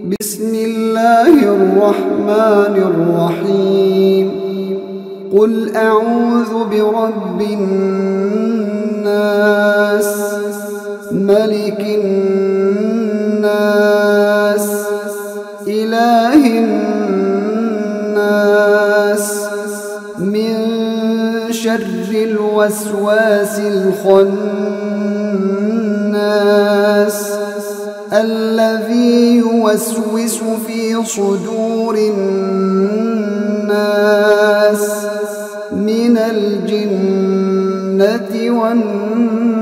بسم الله الرحمن الرحيم. قل أعوذ برب الناس ملك الناس إله الناس من شر الوسواس الخناس الذي يوسوس في صدور الناس من الجنة والناس.